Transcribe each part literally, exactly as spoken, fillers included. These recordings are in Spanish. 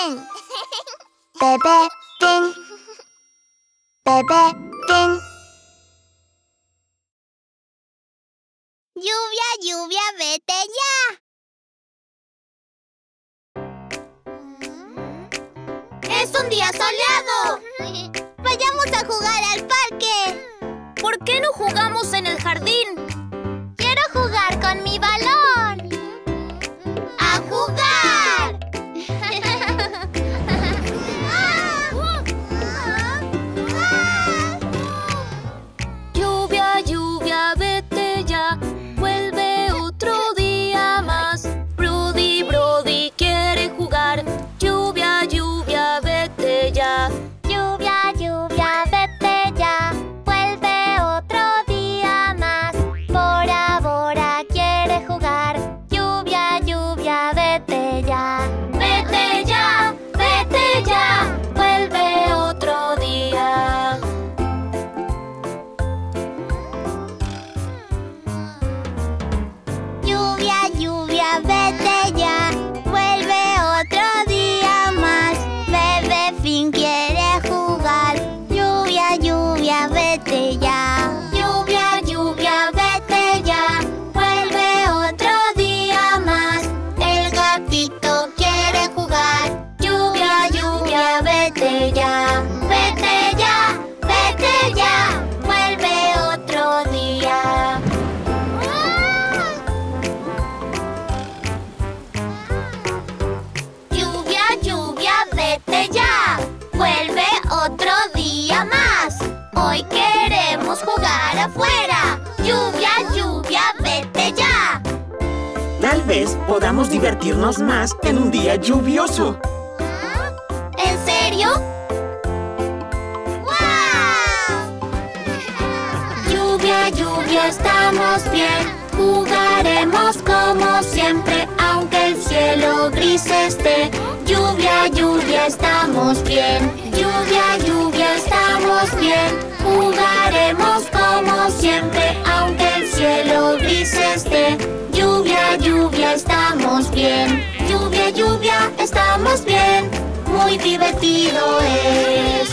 fin. Bebé fin. Bebé fin. Lluvia, lluvia, vete ya. ¡Es un día soleado! ¡Vayamos a jugar al parque! ¿Por qué no jugamos en el jardín? ¡Quiero jugar con mi balón! ¡A jugar! Lluvia, lluvia, vete ya. Vuelve otro día más. Brody, Brody quiere jugar. Lluvia, lluvia, vete ya. Lluvia, lluvia, vete ya. Vuelve otro día más. Bora, Bora quiere jugar. Lluvia, lluvia, vete ya. Vete ya, vete ya. Vuelve otro día. Lluvia, lluvia, vete ya. Vuelve otro día más. Bebé fin quiere jugar. Lluvia, lluvia, vete ya. Lluvia, lluvia, vete ya. Vuelve otro día más. El gatito quiere jugar. Lluvia, lluvia, vete ya. Vete ya, vete ya. Vuelve otro día. Lluvia, lluvia, vete ya. Vuelve otro día más. Hoy queremos jugar afuera. Lluvia, lluvia, vete ya. Tal vez podamos divertirnos más en un día lluvioso. ¿En serio? ¡Guau! Lluvia, lluvia, estamos bien. Jugaremos como siempre, aunque el cielo gris esté. Lluvia, lluvia, estamos bien. Lluvia, lluvia, estamos bien. Jugaremos como siempre, aunque el cielo gris esté. Lluvia, lluvia, estamos bien. Lluvia, lluvia, estamos bien. Muy divertido es.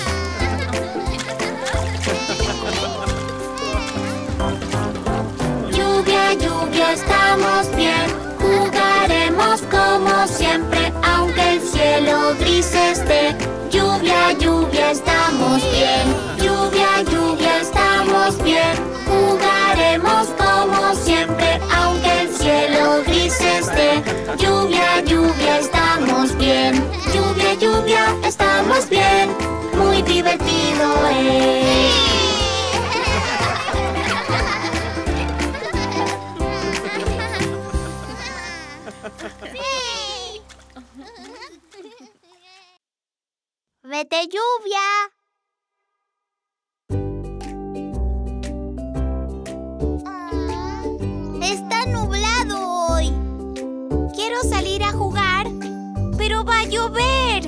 Lluvia, lluvia, estamos bien. Jugaremos como siempre, aunque el cielo gris esté. Lluvia, lluvia, estamos bien. Lluvia, lluvia, estamos bien. Jugaremos como siempre, aunque el cielo gris esté. Lluvia, lluvia, estamos bien. Lluvia, lluvia, estamos bien. Muy divertido es. Vete, lluvia. Está nublado hoy. Quiero salir a jugar, pero va a llover.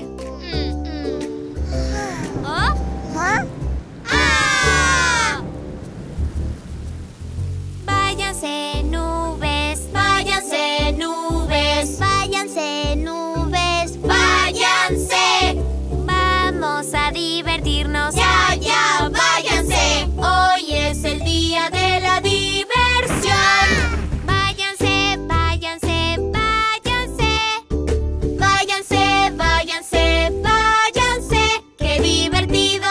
¿Ah? ¿Ah? ¡Ah! Váyanse nubes, váyanse nubes, váyanse nubes, váyanse. Vamos a divertirnos. Ya, ya, váyanse. Hoy es el día de la diversión. Váyanse, váyanse, váyanse. Váyanse, váyanse, váyanse. ¡Qué divertido!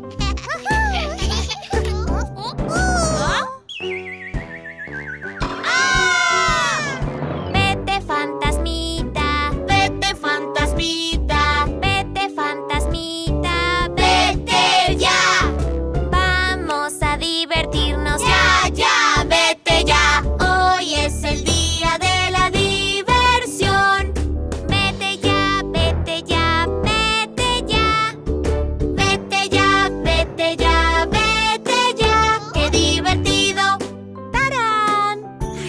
¡Ah! Vete, fantasmita. Vete, fantasmita. Vete, fantasmita. Vete ya. Vamos a divertirnos. Ya, ya, vete ya. Hoy es el día de la diversión. Vete ya, vete ya, vete ya. Vete ya, vete ya, vete ya. ¡Qué divertido! ¡Tarán!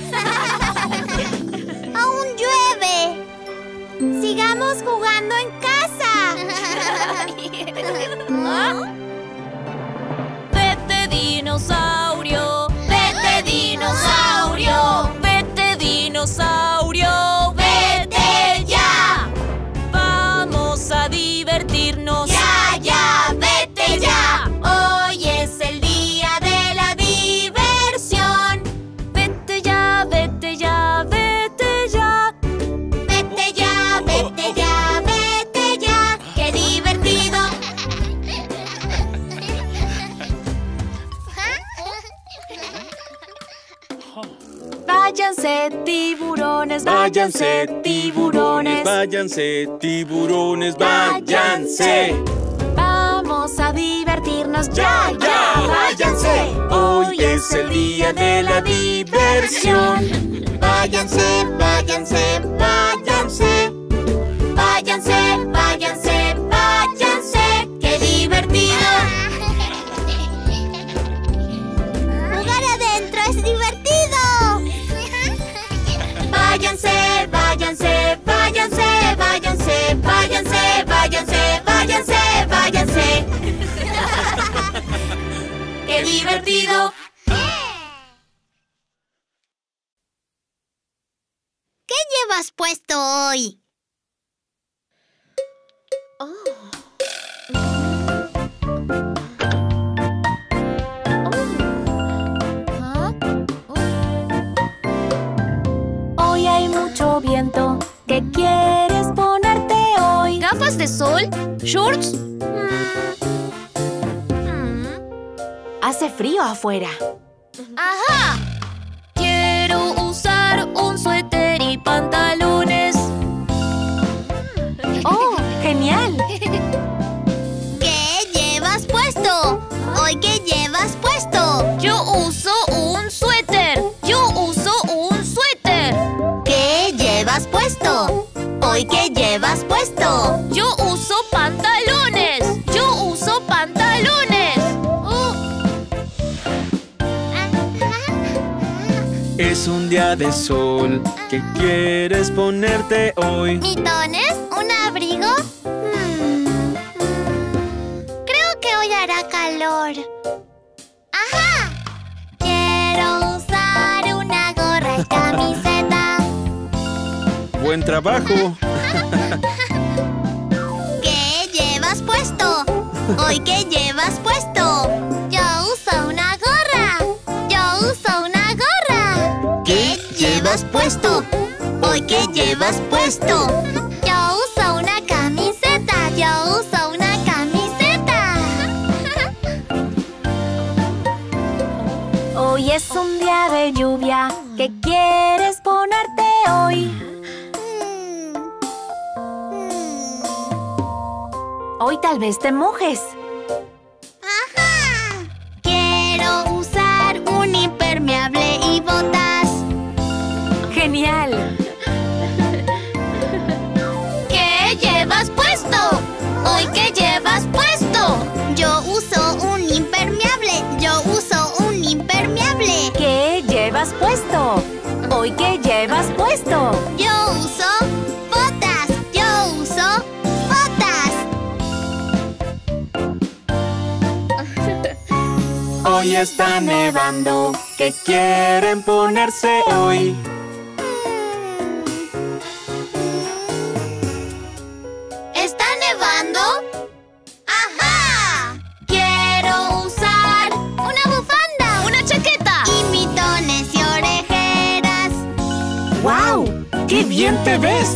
¡Aún llueve! ¡Sigamos jugando en casa! ¿Ah? Vete, dinosaurio. Vete, dinosaurio. Vete, dinosaurio. Vete ya. Vamos a Váyanse, tiburones, váyanse, tiburones. Váyanse, tiburones, váyanse. Vamos a divertirnos, ya, ya, váyanse. Hoy es el día de la diversión. Váyanse, váyanse, váyanse. Váyanse, váyanse, váyanse. ¡Qué divertido! ¡Jugar adentro es divertido! Váyanse, váyanse, váyanse, váyanse, váyanse, váyanse, váyanse, váyanse. ¡Qué divertido! ¿Qué llevas puesto hoy? Hoy hay mucho viento. ¿Qué quieres ponerte hoy? ¿Gafas de sol? ¿Shorts? Hace frío afuera. ¡Ajá! Quiero usar un suéter y pantalones. ¡Oh, genial! ¿Qué llevas puesto? ¿Hoy qué llevas puesto? Yo uso un suéter. Yo uso un suéter. ¿Qué llevas puesto? ¿Hoy qué llevas puesto? Yo uso pantalones. Yo uso pantalones. Oh. Es un día de sol. ¿Qué quieres ponerte hoy? ¿Mitones? ¿Un abrigo? Hmm. Creo que hoy hará calor. ¡Ajá! Quiero usar una gorra y camiseta. Buen trabajo. ¿Qué llevas puesto? ¿Hoy qué llevas puesto? Yo uso una gorra. Yo uso una gorra. ¿Qué llevas puesto? ¿Hoy qué llevas puesto? Yo uso una camiseta. Yo uso una camiseta. Hoy es un día de lluvia. ¿Qué quieres ponerte hoy? Hmm. Hmm. Hoy tal vez te mojes. ¡Ajá! Quiero usar un impermeable y botas. ¡Genial! ¿Qué llevas puesto? ¿Hoy qué llevas puesto? Yo uso un impermeable. Yo uso un impermeable. ¿Qué llevas puesto? ¿Hoy qué llevas puesto? Yo uso botas. Yo uso botas. Hoy está nevando. ¿Qué quieren ponerse hoy? ¿Está nevando? ¡Ajá! Quiero usar una bufanda, ¡Una chaqueta! y mitones y orejeras. ¡Guau! ¡Qué bien te ves!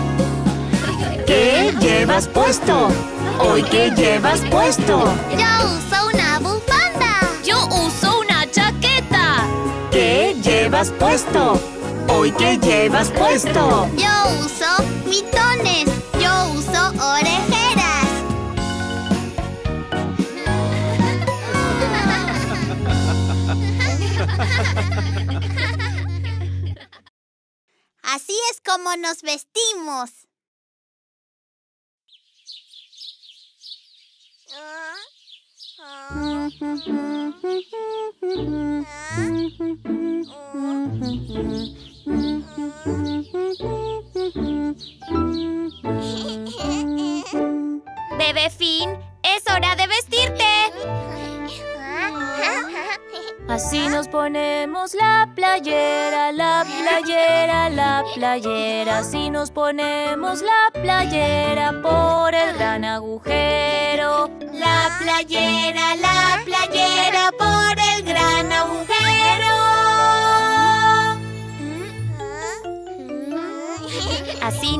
¿Qué llevas puesto? ¿Hoy qué llevas puesto? Yo uso una bufanda. Yo uso una chaqueta. ¿Qué llevas puesto? ¿Hoy qué llevas puesto? Yo uso mitones. Yo uso orejeras. Así es como nos vestimos. Bebé Finn, es hora de vestirte. Así nos ponemos la playera, la playera, la playera. Así nos ponemos la playera por el gran agujero. La playera, la playera por el gran agujero. Así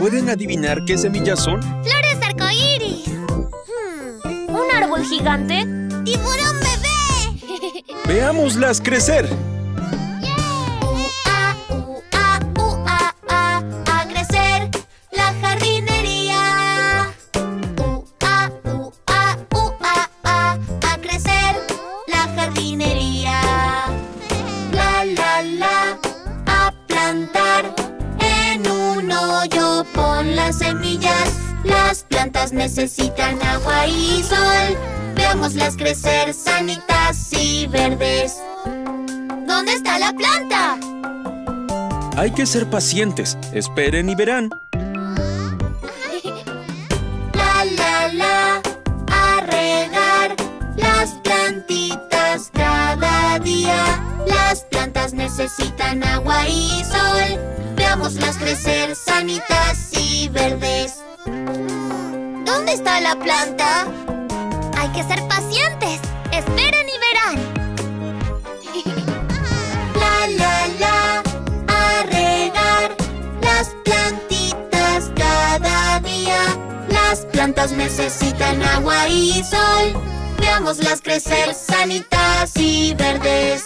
¿Pueden adivinar qué semillas son? ¡Flores arcoíris! Hmm, ¿un árbol gigante? ¡Tiburón bebé! ¡Veámoslas crecer! ¡Ua, ua, ua, a! ¡A crecer la jardinería! ¡Ua, ua, ua, a! ¡A crecer la jardinería! La, la, la, a plantar en un hoyo pon las semillas. Las plantas necesitan agua y sol. Veámoslas crecer sanitas y verdes. ¿Dónde está la planta? Hay que ser pacientes. Esperen y verán. La, la, la, a regar las plantitas cada día. Las plantas necesitan agua y sol. Veámoslas crecer sanitas y verdes. ¿Dónde está la planta? Hay que ser pacientes. Esperen y verán. La, la, la, a regar las plantitas cada día. Las plantas necesitan agua y sol. Veámoslas crecer sanitas y verdes.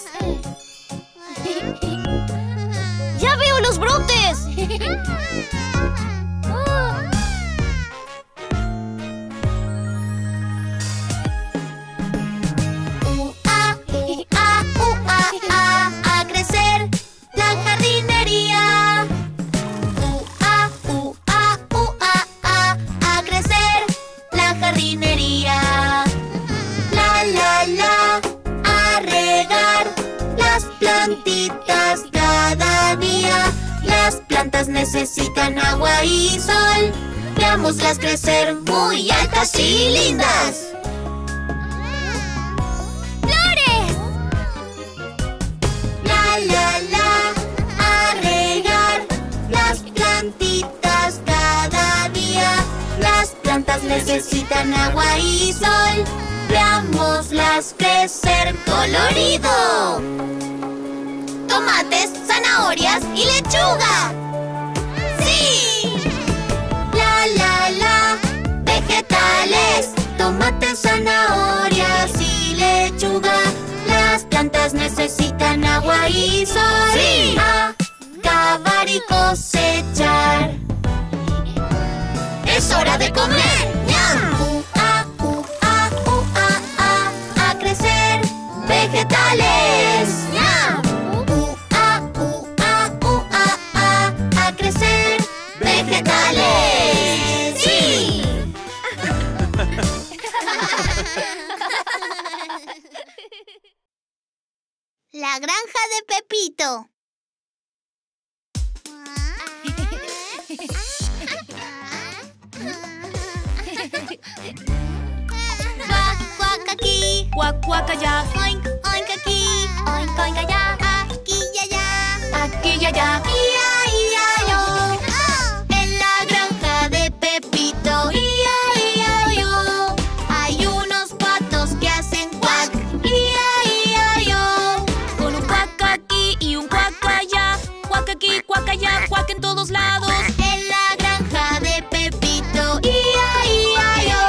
¡Ya veo los brotes! Ua, ua, ua, a, a crecer la jardinería. Ua, ua, ua, a, a crecer la jardinería. La, la, la, a regar las plantitas cada día. Las plantas necesitan agua y sol. Veámoslas crecer muy altas y lindas. ¡Flores! La, la, la, a regar las plantitas cada día. Las plantas necesitan agua y sol. Veámoslas crecer colorido. Tomates, zanahorias y lechuga. ¡Sí! La, la, la, vegetales, tomates, zanahorias y lechuga. Las plantas necesitan agua y sol. ¡Sí! A cavar y cosechar. ¡Es hora de comer! ¡Ñam! Ua, ua, ua, a, a crecer vegetales. ¡Ñam! Ua, ua, ua, a, a crecer vegetales. ¡Sí! La granja de Pepito. Cuac, cuac aquí, Cuac, cuac allá, oink, oink aquí, oink, oink allá, aquí y allá, aquí y allá. ia, ia, yo. En la granja de Pepito, ia, ia, yo. Hay unos patos que hacen cuac, ia, ia, yo. Con un cuac aquí y un cuac allá. Cuac aquí, cuac allá, cuac en todos lados. En la granja de Pepito, ia, ia, yo.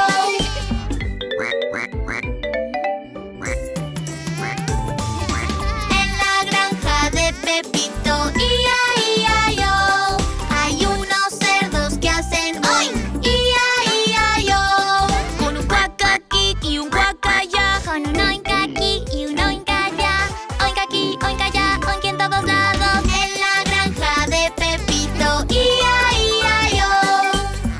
En la granja de Pepito, ia, ia, yo. Hay unos cerdos que hacen oink, ia, ia, yo. Con un cuac aquí y un cuac allá. Con un oink aquí y un oink allá. Oink aquí, oink allá, oink en todos lados. En la granja de Pepito, ia, ia, yo.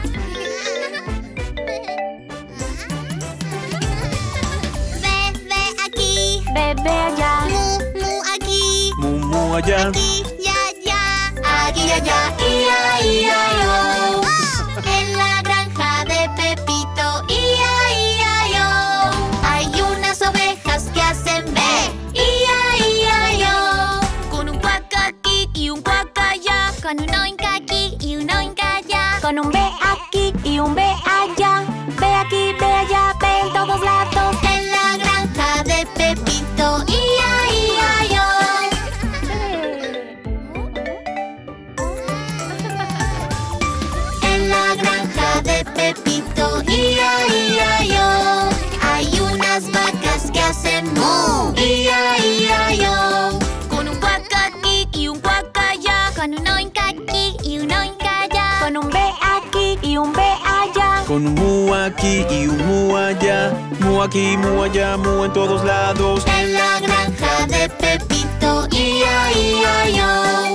Ve, ve aquí. Bebé allá. Mu, mu aquí. Mumu allá. Aquí y allá. Aquí y allá. Ia, ia, yo. En la granja de Pepito, ia, ia, yo. Hay unas ovejas que hacen be, ia, ia, yo. Con un cuac aquí y un cuac allá. Con un oink aquí y un oink allá. Con un B aquí y un B allá. Ve aquí, ve allá, ve en todos lados. En la granja de Pepito, ia, ia, yo. Pepito, ia, ia, yo. Hay unas vacas que hacen mu, ia, ia, yo. Con un cuac aquí y un cuac allá. Con un oink aquí y un oink allá. Con un B aquí y un B allá. Con un mu aquí y un mu allá. Mu aquí, mu allá, mu en todos lados. En la granja de Pepito, ia, ia, yo.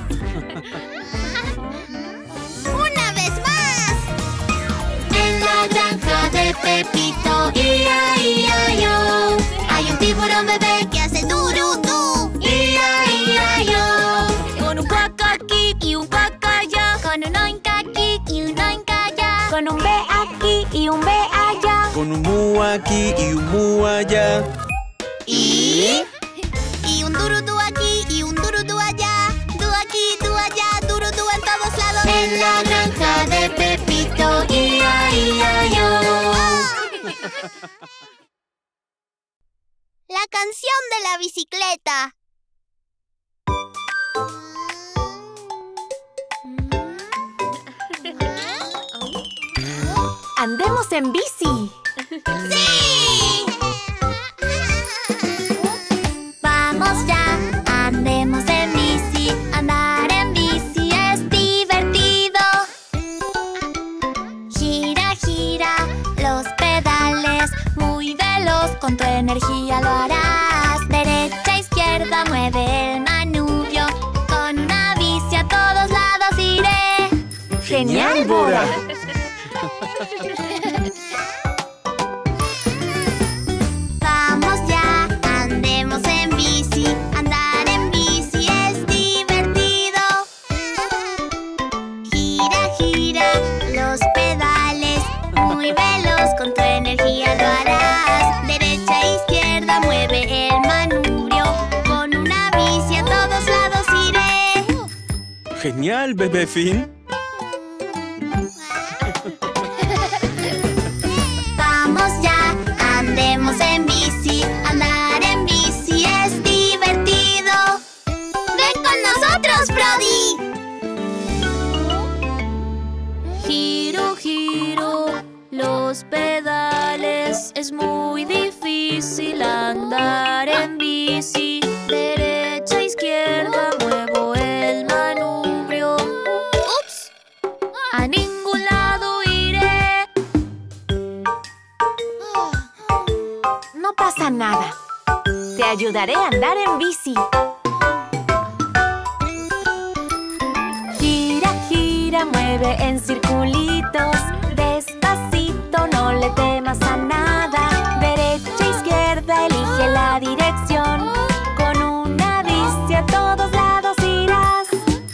¡Una vez más! En la granja de Pepito, ia, ia, yo. Hay un tiburón bebé que hace turutú, ia, ia, yo. Con un cuac aquí y un cuac allá. Con un oink aquí y un oink allá. Con un B aquí y un B allá. Con un mu aquí y un mu allá. Y... Y un durudú aquí y un durudú allá. Du aquí, du allá, durudú en todos lados. En la granja de Pepito, ia, ia, yo. La canción de la bicicleta. Andemos en bici. ¡Sí! Vamos ya, andemos en bici. Andar en bici es divertido. Gira, gira los pedales. Muy veloz, con tu energía lo harás. Derecha, izquierda, mueve el manubrio. Con una bici a todos lados iré. ¡Genial, Bora! Vamos ya, andemos en bici. Andar en bici es divertido. Gira, gira los pedales. Muy veloz, con tu energía lo harás. Derecha, izquierda, mueve el manubrio. Con una bici a todos lados iré. Genial, bebé Finn. Vamos ya, andemos en bici. Andar en bici es divertido. ¡Ven con nosotros, Brody! Giro, giro los pedales. Es muy difícil andar en bici. Derecha, izquierda, muevo el manubrio. ¡Ups! A ningún lado iré. No pasa nada. Te ayudaré a andar en bici. Gira, gira, mueve en circulitos. Despacito, no le temas a nada. Derecha, izquierda, elige la dirección. Con una bici a todos lados irás.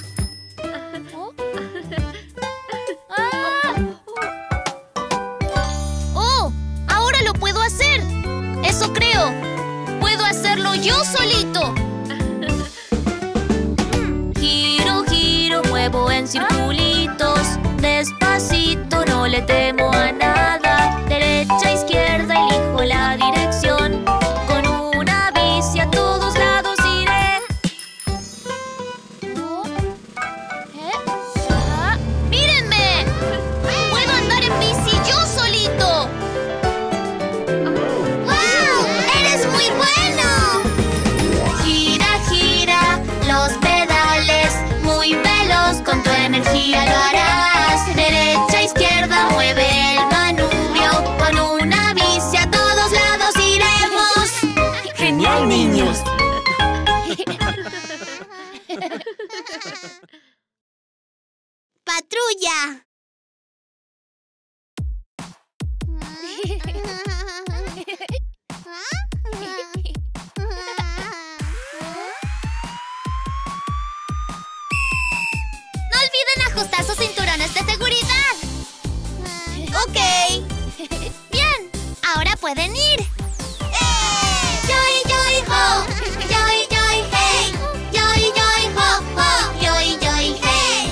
¡Oh! ¡Ahora lo puedo hacer! ¡Eso creo! ¡Puedo hacerlo yo solito! Giro, giro, muevo en circulitos. Despacito, no le temo a nada. Derecha, izquierda, elijo la dirección. Con una bici a todos lados iré. ¡Mírenme! ¡Puedo andar en bici yo solito! ¡Wow! ¡Eres muy bueno! Gira, gira los pedales. Muy veloz, con tu energía lo harás. Derecha, izquierda, mueve el manubrio. Con una bici a todos lados iremos. ¡Genial, niños! ¡Patrulla! No olviden ajustar sus cinturones de seguridad. Ok. Bien, ahora pueden ir. Joy, joy, ho. Joy, joy, hey. Joy, joy, ho, ho. Joy, joy, hey.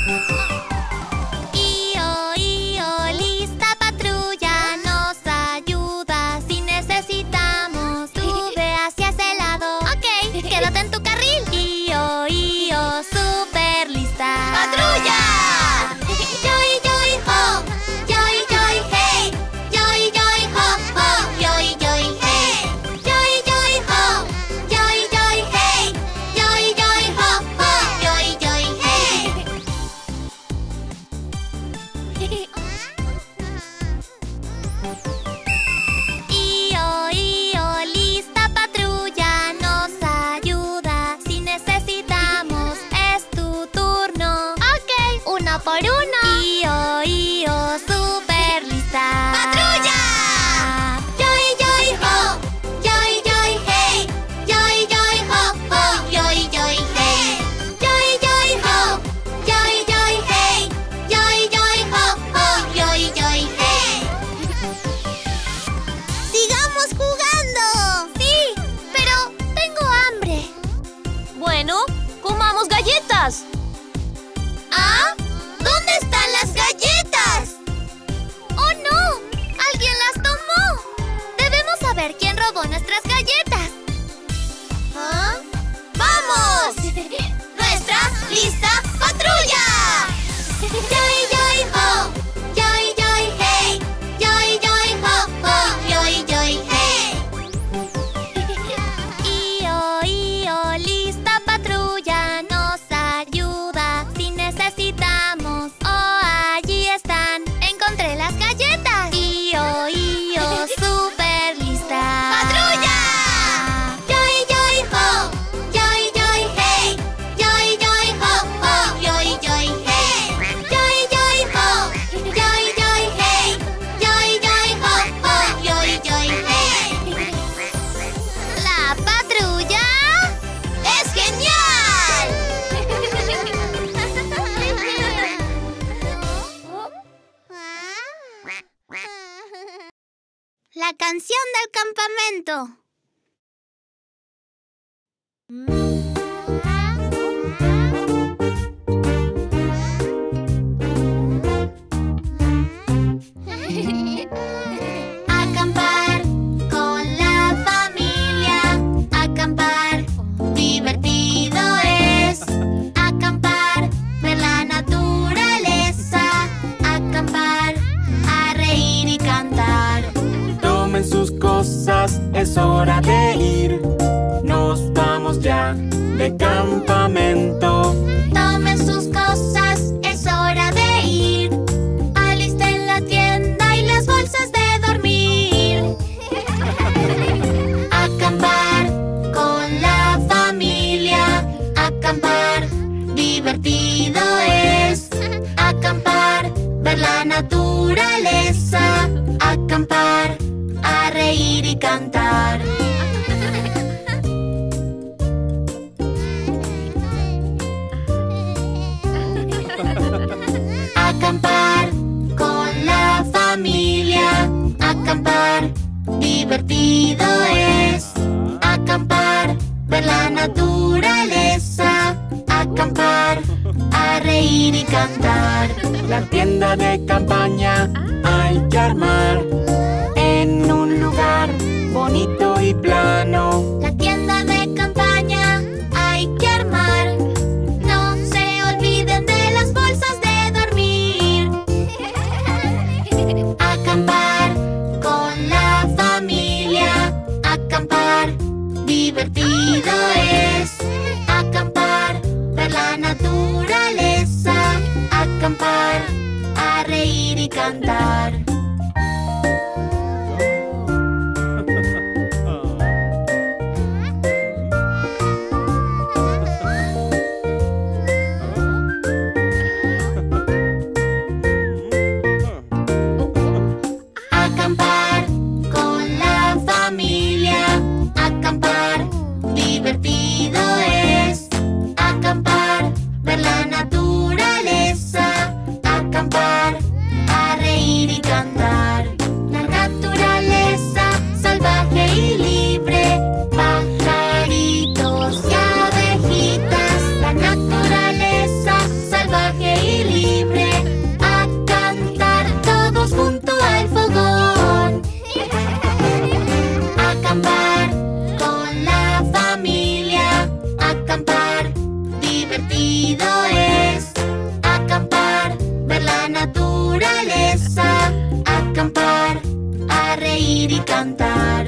Io, io, lista patrulla. Nos ayuda si necesitamos. Tú ve hacia ese lado. Ok, quédate en tu carril. Io, io, super lista. ¡Patrulla! Joy, joy, ho. Joy, ¡Lista, patrulla! ¡Yoy, yoy, ho! ¡Yoy, yoy, hey! ¡Yoy, yoy, ho, ho! ¡Yoy, yoy, hey! Io, io, lista patrulla nos ayuda si necesitamos. Oh, allí están. Encontré las galletas. Io, io, super lista. ¡Patrulla! ¡Yoy, yoy, ho! ¡Yoy, yoy, hey! ¡Yoy, yoy, ho, ho! ¡Yoy, yoy, hey! ¡Yoy, yoy, ho! ¡Yoy, yoy, hey! ¡Yoy, yoy, ho, ho! ¡Yoy, yoy, hey! La patrulla ¡Es genial! La canción del campamento. Acampar con la familia, acampar, divertido es. Acampar, ver la naturaleza, acampar, a reír y cantar. Tomen sus cosas, es hora de ir. Nos vamos ya de campamento. Tomen sus cosas, es hora de ir. Alisten la tienda y las bolsas de dormir. Acampar con la familia, acampar, divertido es. Acampar, ver la naturaleza, acampar, a reír y cantar. Acampar con la familia, acampar, divertido es. Acampar, ver la naturaleza, acampar, a reír y cantar. La tienda de campaña hay que armar en un lugar bonito y plano. La tienda de campaña hay que armar. No se olviden de las bolsas de dormir. Acampar con la familia, acampar, divertido es. Acampar, ver la naturaleza, acampar, a reír y cantar. Acampar con la familia, acampar, divertido es. Acampar, ver la naturaleza, acampar, a reír y cantar. La naturaleza salvaje y libre, pajaritos y abejitas. La naturaleza salvaje y libre, a cantar todos junto al fogón. Acampar con la familia, acampar, divertido es. Acampar, ver la naturaleza, acampar, a reír y cantar.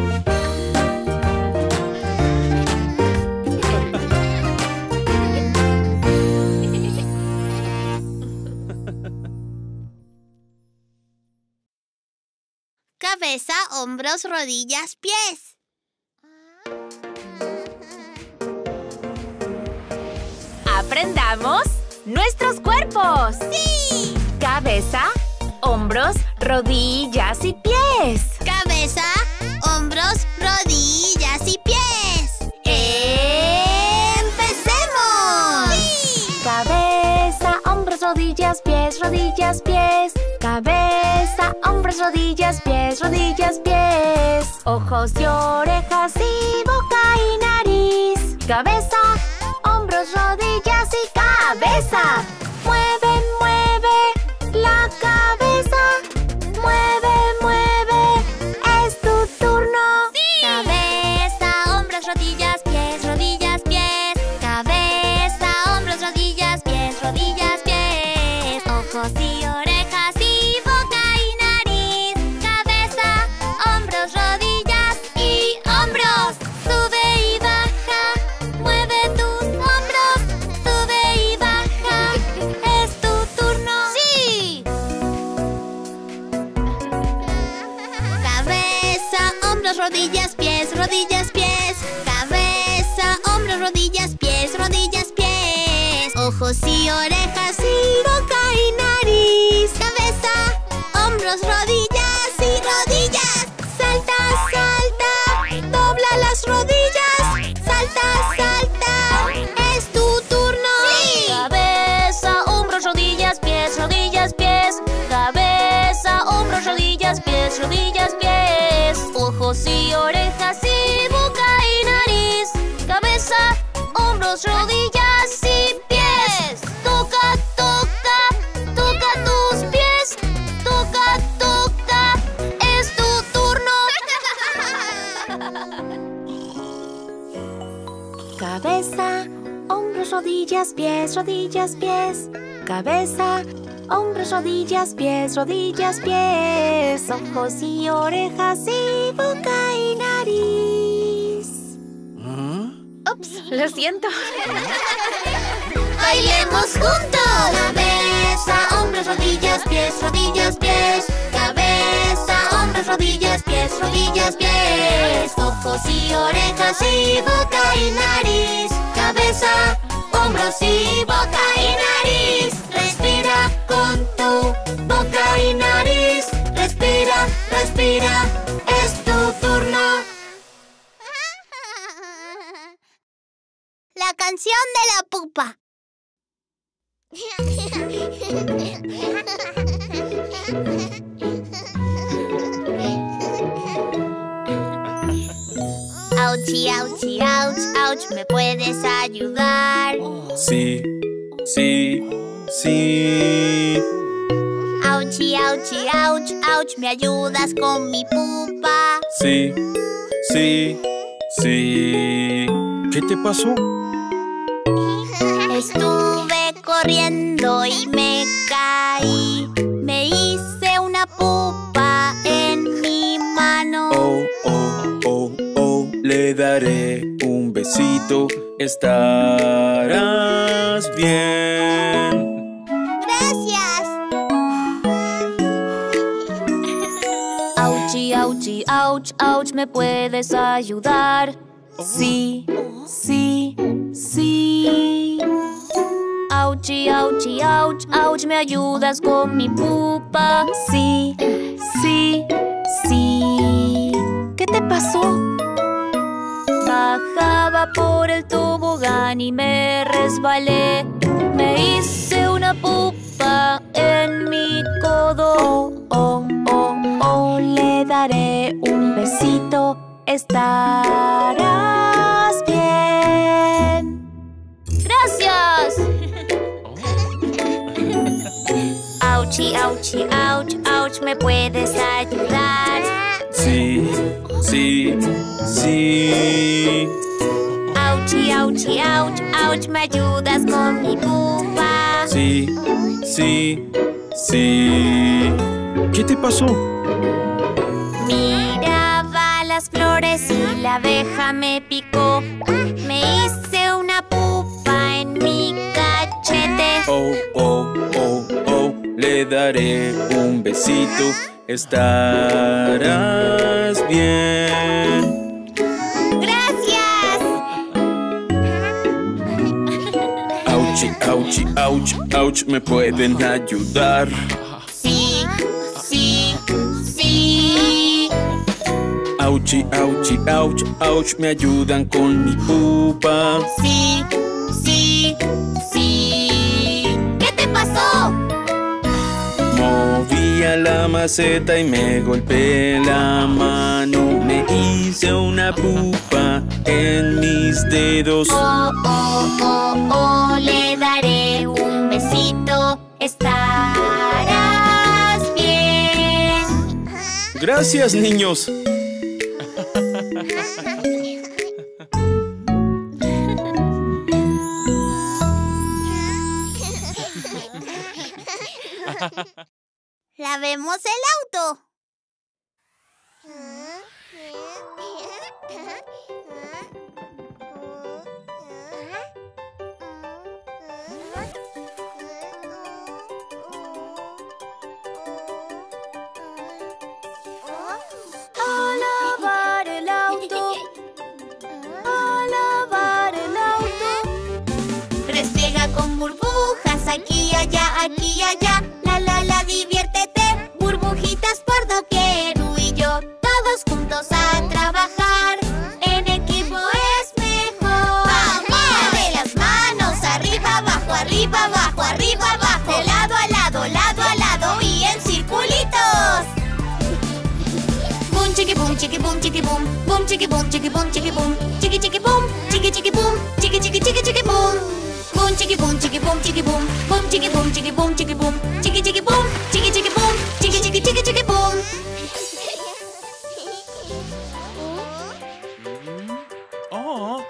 Cabeza, hombros, rodillas, pies. Aprendamos nuestros cuerpos. ¡Sí! Cabeza, hombros, rodillas y pies. Cabeza, hombros, rodillas y pies. ¡Empecemos! ¡Sí! Cabeza, hombros, rodillas, pies, rodillas, pies. Cabeza, hombros, rodillas, pies, rodillas, pies. Ojos y orejas y boca y nariz. Cabeza, hombros, rodillas y cabeza. Mueve, mueve la cabeza. Mueve, mueve, es tu turno. ¡Sí! Cabeza, hombros, rodillas, pies, rodillas, pies. Cabeza, hombros, rodillas. rodillas, pies, rodillas, pies. Cabeza, hombros, rodillas, pies, rodillas, pies. Ojos y orejas y boca y nariz. Cabeza, hombros, rodillas y rodillas. Salta, salta, dobla las rodillas. Salta, salta, es tu turno. ¡Sí! Cabeza, hombros, rodillas, pies, rodillas, pies. Cabeza, hombros, rodillas, pies, rodillas, pies. Ojos y orejas y boca y nariz. Cabeza, hombros, rodillas y pies. Toca, toca, toca tus pies. Toca, toca, es tu turno. Cabeza, hombros, rodillas, pies, rodillas, pies. Cabeza, hombros, rodillas, pies, rodillas, pies. Ojos y orejas y boca y nariz. Ups, lo siento. Bailemos juntos. Cabeza, hombros, rodillas, pies, rodillas, pies. Cabeza, hombros, rodillas, pies, rodillas, pies. Ojos y orejas y boca y nariz. Cabeza, hombros y boca y nariz. Respira con tu boca y nariz. Respira, respira, es tu turno. La canción de la pupa. Auchi, auchi, ouch, ouch, ¿me puedes ayudar? Sí, sí, sí. Auchi, auchi, ouch, ouch, ¿me ayudas con mi pupa? Sí, sí, sí. ¿Qué te pasó? Estuve corriendo y me caí. Me hice una pupa en mi mano. Oh, oh, oh, oh, le daré un besito. Estarás bien. Gracias. Auchi, auchi, ouch, ouch, ¿me puedes ayudar? Sí, sí, sí. Auchi, auchi, ouch, ouch, ¿me ayudas con mi pupa? Sí, sí, sí. ¿Qué te pasó? Bajaba por el tobogán y me resbalé. Me hice una pupa en mi codo. Oh, oh, oh, le daré un besito. Estarás bien. ¡Gracias! Auchi, auchi, ouch, ouch, ¿me puedes ayudar? Sí, sí, sí. Auchi, auchi, ouch, ouch, ¿me ayudas con mi pupa? Sí, sí, sí. ¿Qué te pasó? Miraba las flores y la abeja me picó. Me hice una pupa en mi cachete. Oh, oh, oh, oh, le daré un besito. Estarás bien. ¡Gracias! Auchi, auchi, ouch, ouch, ¿me pueden ayudar? Sí, sí, sí. Auchi, auchi, ouch, ouch, ¿me ayudan con mi pupa? Sí, sí, sí. ¿Qué te pasó? Movía la maceta y me golpeé la mano. Me hice una pupa en mis dedos. Oh, oh, oh, oh, le daré un besito. Estarás bien. Gracias, niños. Lavemos el auto. A lavar el aquí y allá, aquí y allá. La la la, diviértete. Burbujitas por doquier. Tú y yo, todos juntos a trabajar. En equipo es mejor. ¡Vamos! Mueve las manos arriba, abajo, arriba, abajo, arriba, abajo. De lado a lado, lado a lado y en circulitos. Boom, chiqui, boom, chiqui, boom, chiqui, boom. Boom, chiqui, boom, chiqui, boom, chiqui, boom. Chiqui, chiqui, boom, chiqui, chiqui, boom. Chiqui, chiqui, chiqui, chiqui, boom. Boom, chiqui, boom, chiqui, boom, chiqui, boom. Boom, chiqui, boom, chiqui, boom, chiqui, boom. Chiqui, chiqui, boom, chiqui, chiqui, boom. Chiqui, chiqui, chiqui, chiqui, boom. Oh.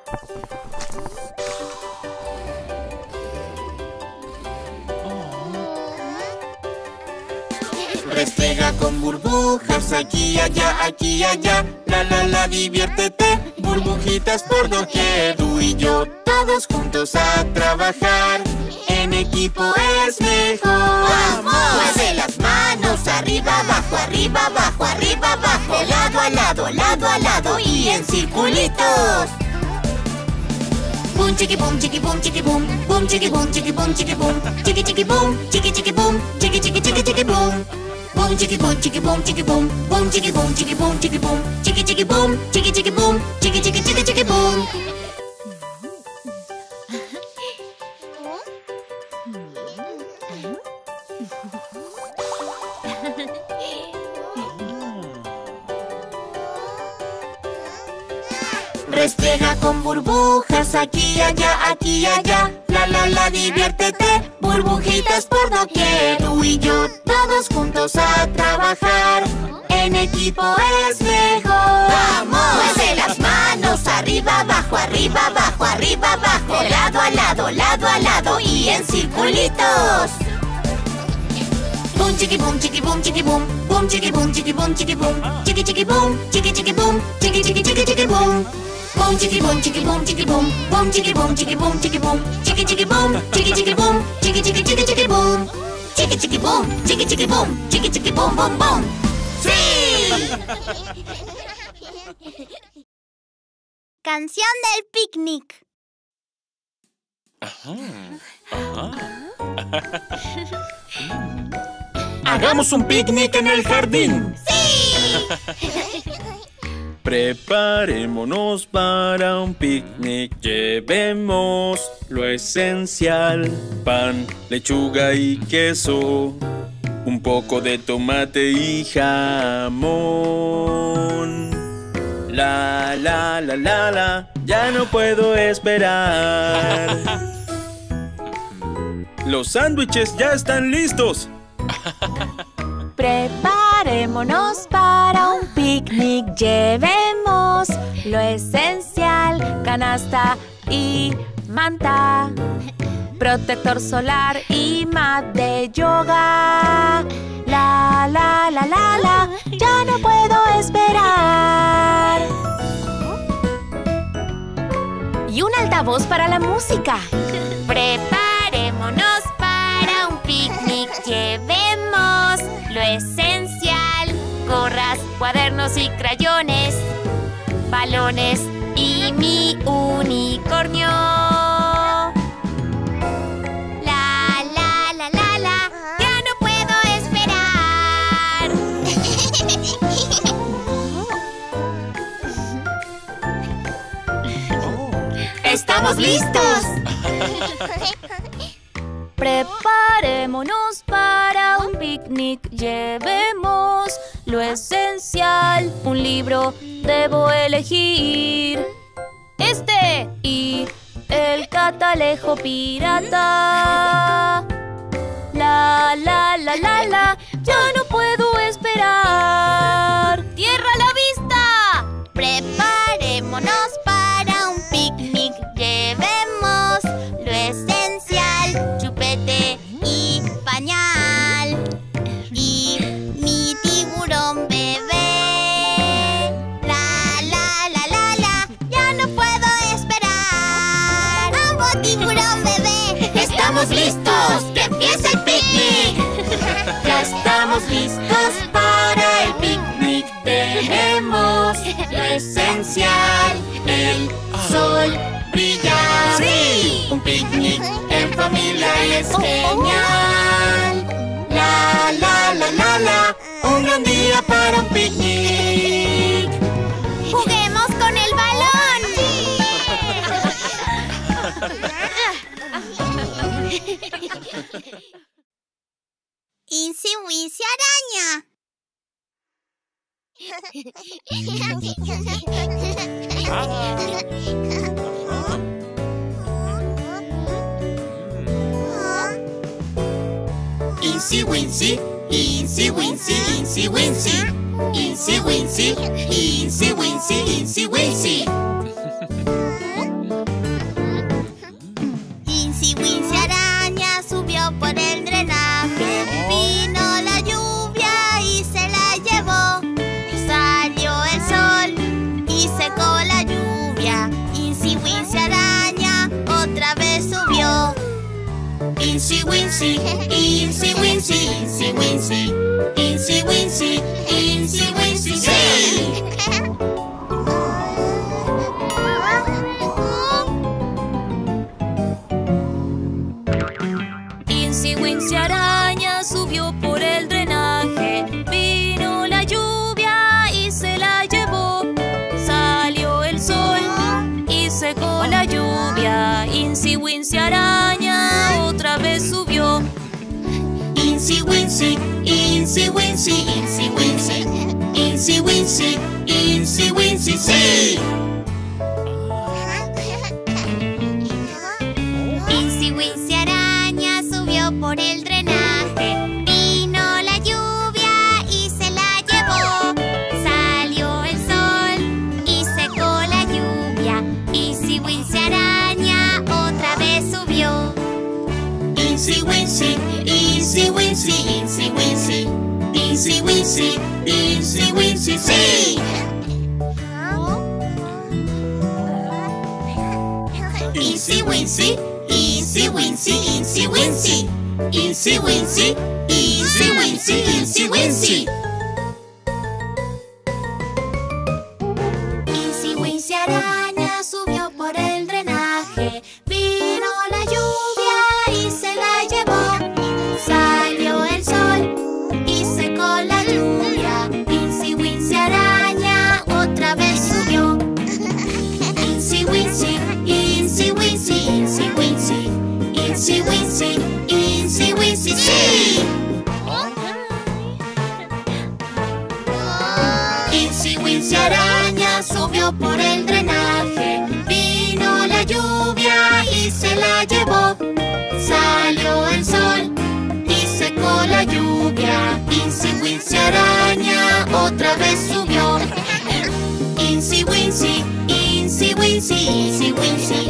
Restrega con burbujas aquí y allá, aquí y allá. La la la, diviértete. Burbujitas por doquier. Tú y yo, todos juntos a trabajar. En equipo es mejor. ¡Vamos! Mueve las manos arriba, abajo, arriba, abajo, arriba, abajo. De lado a lado, lado a lado y en circulitos. Boom, chiqui, boom, chiqui, boom, chiqui, boom. Boom, chiqui, boom, chiqui, boom, chiqui, boom. Chiqui, chiqui, boom, chiqui, chiqui, boom. Chiqui, chiqui, chiqui, chiqui, boom. Boom, chiqui, boom, chiqui, boom, chiqui, boom. Boom, chiqui, boom, chiqui, boom, chiqui, boom. Chiqui, chiqui, boom, chiqui, chiqui, boom. Chiqui, chiqui, chiqui, chiqui, boom. Restrega con burbujas aquí y allá, aquí y allá. La la la, diviértete. Burbujitas por doquier. Tú y yo, todos juntos a trabajar. En equipo es mejor. ¡Vamos! Mueve las manos arriba, abajo, arriba, abajo, arriba, abajo. De lado a lado, lado a lado y en circulitos. Boom, chiqui, boom, chiqui, boom, chiqui, boom. Boom, chiqui, boom, chiqui, boom, chiqui, boom. Chiqui, chiqui, boom, chiqui, chiqui, boom. Chiqui, chiqui, chiqui, chiqui, boom. Boom, chiqui, boom, chiqui, boom, chiqui, boom. Boom, chiqui, boom, chiqui, boom, chiqui, boom. Chiqui, chiqui, boom, chiqui, chiqui, boom. Chiqui, chiqui, chiqui, chiqui, boom. Chiqui, chiqui, boom, chiqui, chiqui, boom. Chiqui, chiqui, boom, boom, boom. ¡Sí! Canción del picnic. Ajá. Ajá. Hagamos un picnic en el jardín. Preparémonos para un picnic. Llevemos lo esencial: pan, lechuga y queso, un poco de tomate y jamón. La, la, la, la, la, ya no puedo esperar. Los sándwiches ya están listos. Preparémonos para un picnic. Llevemos lo esencial: canasta y manta, protector solar y mat de yoga. La, la, la, la, la, ya no puedo esperar. Y un altavoz para la música. Preparémonos para un picnic. Llevemos lo esencial: gorras, cuadernos y crayones, balones y mi unicornio. La, la, la, la, la, ya no puedo esperar. ¡Estamos listos! Preparémonos para un picnic. Llevemos lo esencial: un libro debo elegir, este y el catalejo pirata. La, la, la, la, la, ya no puedo esperar. ¡Tierra a la vista! Preparémonos para un picnic. Llevemos lo esencial: chupete y pañal y mi tiburón bebé. La, la, la, la, la, ya no puedo esperar. ¡Vamos, tiburón bebé! ¡Estamos listos! ¡Que empiece el picnic! Ya estamos listos para el picnic. Tenemos lo esencial: el sol brilla. ¡Sí! Un picnic en familia. familia y es genial. La, la, la, la, la, un gran día para un picnic. ¡Juguemos con el balón! ¡Incy Wincy Araña! Incy Wincy, Incy Wincy, Incy Wincy, Incy Wincy, Incy Wincy, Incy Wincy. Incy Wincy Araña subió por el drenaje. Vino la lluvia y se la llevó. Salió el sol y secó la lluvia. Incy Wincy Araña otra vez subió. Incy Wincy, Incy Wincy, Incy Wincy, Incy Wincy, Incy Wincy, sí. Incy Wincy Araña subió por el drenaje. Vino la lluvia y se la llevó. Salió el sol y secó la lluvia. Incy Wincy Araña otra vez subió. Incy Wincy, Incy Wincy, Incy Wincy, Incy Wincy, Incy Wincy, sí. Incy Wincy Araña subió por el drenaje. Vino la lluvia y se la llevó. Salió el sol y secó la lluvia. Incy Wincy Araña otra vez subió. Incy Wincy, Incy Wincy, Incy Wincy, Incy Wincy, Incy Wincy, sí. Incy Wincy, Incy Wincy, Incy Wincy, Incy Wincy, Incy Wincy, Incy Wincy. Incy Wincy Araña subió por el drenaje. Vino la lluvia y se la llevó. Salió el sol y secó la lluvia. Incy Wincy Araña otra vez subió. Incy Wincy, Incy Wincy, Incy Wincy, Incy Wincy, Incy Wincy, sí. Incy Wincy Araña subió por el drenaje. Vino la lluvia y se la llevó. Salió el sol y secó la lluvia. Incy Wincy Araña otra vez subió. Incy Wincy, Incy Wincy, Incy Wincy,